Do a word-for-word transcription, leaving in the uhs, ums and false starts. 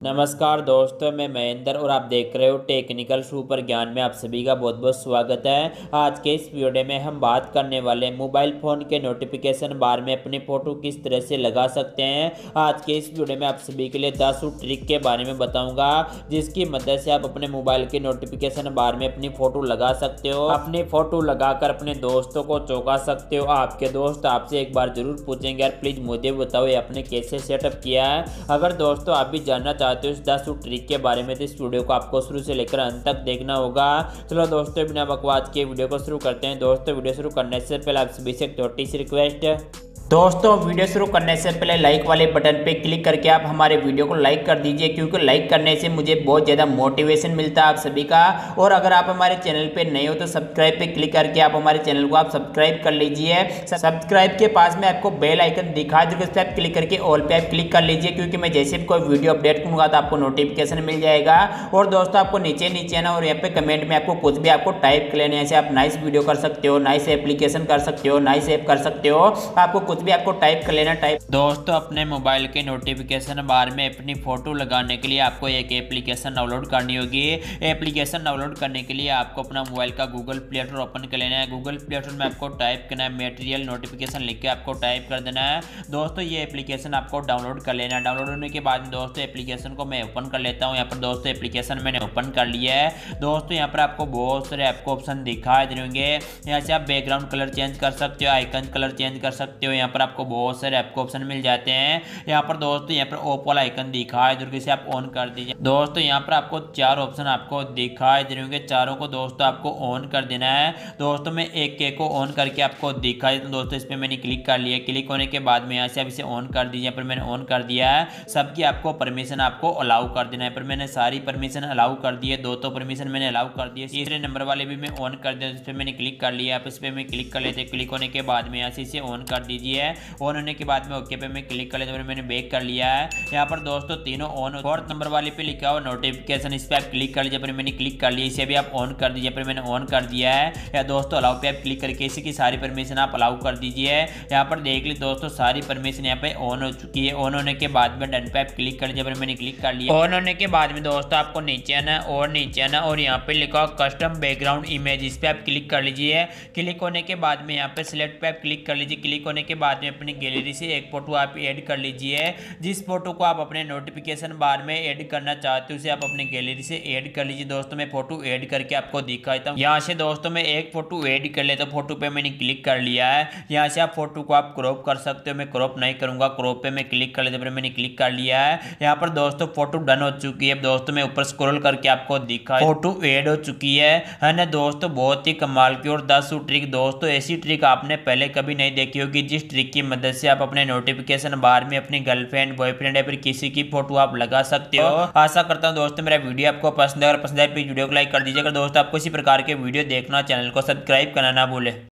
नमस्कार दोस्तों, मैं महेंद्र और आप देख रहे हो टेक्निकल सुपर ज्ञान में। आप सभी का बहुत बहुत स्वागत है। आज के इस वीडियो में हम बात करने वाले मोबाइल फ़ोन के नोटिफिकेशन बार में अपनी फ़ोटो किस तरह से लगा सकते हैं। आज के इस वीडियो में आप सभी के लिए दस ट्रिक के बारे में बताऊंगा, जिसकी मदद से आप अपने मोबाइल के नोटिफिकेशन बार में अपनी फ़ोटो लगा सकते हो। अपनी फ़ोटो लगाकर अपने दोस्तों को चौंका सकते हो। आपके दोस्त आपसे एक बार जरूर पूछेंगे, यार प्लीज़ मुझे बताओ ये आपने कैसे सेटअप किया है। अगर दोस्तों आप भी जानना चाहते तो इस दस ट्रिक के बारे में तो इस वीडियो को आपको शुरू से लेकर अंत तक देखना होगा। चलो दोस्तों, बिना बकवास के वीडियो को शुरू करते हैं। दोस्तों, वीडियो शुरू करने से पहले आप सभी से एक छोटी सी रिक्वेस्ट है। दोस्तों, वीडियो शुरू करने से पहले लाइक वाले बटन पे क्लिक करके आप हमारे वीडियो को लाइक कर दीजिए, क्योंकि लाइक करने से मुझे बहुत ज़्यादा मोटिवेशन मिलता है आप सभी का। और अगर आप हमारे चैनल पे नए हो तो सब्सक्राइब पे क्लिक करके आप हमारे चैनल को आप सब्सक्राइब कर लीजिए। सब्सक्राइब के पास में आपको बेल आइकन दिखा देगा, उस पर आप क्लिक करके ऑल पे आप क्लिक कर लीजिए, क्योंकि मैं जैसे भी कोई वीडियो अपडेट करूँगा तो आपको नोटिफिकेशन मिल जाएगा। और दोस्तों, आपको नीचे नीचे ना और यहाँ पे कमेंट में आपको कुछ भी आपको टाइप कर लेना है। ऐसे आप नाइस वीडियो कर सकते हो, नाइस एप्लीकेशन कर सकते हो, नाइस ऐप कर सकते हो। आपको कुछ भी आपको टाइप कर लेना टाइप। दोस्तों, अपने मोबाइल के नोटिफिकेशन बार में अपनी फोटो लगाने के लिए आपको एक एप्लीकेशन डाउनलोड करनी होगी। एप्लीकेशन डाउनलोड करने के लिए आपको अपना मोबाइल का गूगल प्ले स्टोर ओपन कर लेना है। गूगल प्ले स्टोर में आपको टाइप करना है मटेरियल नोटिफिकेशन, लिख के आपको टाइप कर देना है। दोस्तों, ये एप्लीकेशन आपको डाउनलोड कर लेना है। डाउनलोड होने के बाद दोस्तों एप्लीकेशन को मैं ओपन कर लेता हूँ। यहाँ पर दोस्तों एप्लीकेशन मैंने ओपन कर लिया है। दोस्तों, यहाँ पर आपको बहुत सारे आपको ऑप्शन दिखाई दे होंगे। यहाँ से आप बैकग्राउंड कलर चेंज कर सकते हो, आइकन कलर चेंज कर सकते हो। यहाँ पर आपको बहुत सारे आपको ऑप्शन मिल जाते हैं। यहाँ पर दोस्तों यहाँ पर ऑफ वाला आइकन दिखाई दे, से आप ऑन कर दीजिए। दोस्तों, यहाँ पर आपको चार ऑप्शन आपको दिखाई दे होंगे, चारों को दोस्तों आपको ऑन कर देना है। दोस्तों, मैं एक एक को ऑन करके आपको दिखाई देता हूं। दोस्तों, इस पर मैंने क्लिक कर लिया। क्लिक होने के बाद में यहाँ से आप इसे ऑन कर दीजिए। पर मैंने ऑन कर दिया है। सबकी आपको परमिशन आपको अलाउ कर देना है। पर मैंने सारी परमिशन अलाउ कर दी है। दो तो परमिशन मैंने अलाउ कर दी है, तीसरे नंबर वाले भी मैं ऑन कर दिया। इस पर मैंने क्लिक कर लिया। आप इस पर मैं क्लिक कर लेते। क्लिक होने के बाद में यहाँ से इसे ऑन कर दीजिए। ऑन होने के बाद में ओके पे मैं क्लिक कर लेता हूं। मैंने बैक कर लिया है। यहाँ पर दोस्तों तीनों ऑन। फोर्थ नंबर वाले पे लिखा हुआ नोटिफिकेशन, इस पर आप क्लिक कर लीजिए। पर मैंने क्लिक कर लिया। इसे भी आप ऑन कर दीजिए। पर मैंने ऑन कर दिया है। या दोस्तों अलाउ पे आप क्लिक करके इसी की सारी परमिशन आप अलाउ कर दीजिए। यहाँ पर देख ली दोस्तों सारी परमिशन यहाँ पे ऑन हो चुकी है। ऑन होने के बाद में डन पे आप क्लिक कर लीजिए। पर मैंने क्लिक कर लिया। ऑन होने के बाद में दोस्तों आपको नीचे आना और नीचे आना और यहाँ पे लिखा हुआ कस्टम बैकग्राउंड इमेज, इस पे आप क्लिक कर लीजिए। क्लिक होने के बाद में यहाँ पे सिलेक्ट पे आप क्लिक कर लीजिए। क्लिक होने के बाद में अपनी गैलरी से एक फोटो आप ऐड कर लीजिए। जिस फोटो को आप अपने नोटिफिकेशन बार में ऐड करना चाहते हो उसे आप अपने गैलरी से ऐड कर लीजिए। दोस्तों, मैं फोटो ऐड करके आपको दिखाता हूँ। यहाँ से दोस्तों मैं एक फोटो ऐड कर लेता हूँ। फोटो पे मैंने क्लिक कर लिया है। यहाँ से आप फोटो को आप क्रॉप कर सकते हो। मैं क्रॉप नहीं करूंगा, क्रॉप पे मैं क्लिक कर लेता हूँ। मैंने क्लिक कर लिया है। यहाँ पर दोस्तों फोटो डन हो चुकी है। दोस्तों, मैं ऊपर स्क्रॉल करके आपको दिखा, फोटो ऐड हो चुकी है है ना दोस्तों। बहुत ही कमाल की और दस ट्रिक। दोस्तों, ऐसी ट्रिक आपने पहले कभी नहीं देखी होगी, जिस ट्रिक की मदद से आप अपने नोटिफिकेशन बार में अपनी गर्लफ्रेंड, बॉयफ्रेंड या फिर किसी की फोटो आप लगा सकते हो। आशा करता हूं दोस्तों मेरा वीडियो आपको पसंद है। अगर पसंद है तो वीडियो को लाइक कर दीजिएगा। दोस्तों, आपको इसी प्रकार के वीडियो देखना, चैनल को सब्सक्राइब करना ना भूले।